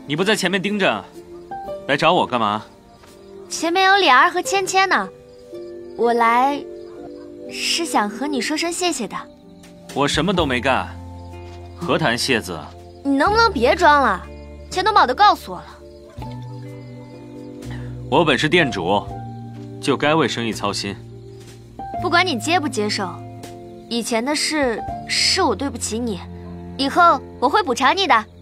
你不在前面盯着，来找我干嘛？ 前面有脸儿和芊芊呢，我来是想和你说声谢谢的。 我什么都没干，何谈谢字？ 你能不能别装了？钱东宝都告诉我了。 我本是店主，就该为生意操心。 不管你接不接受，以前的事是我对不起你，以后我会补偿你的。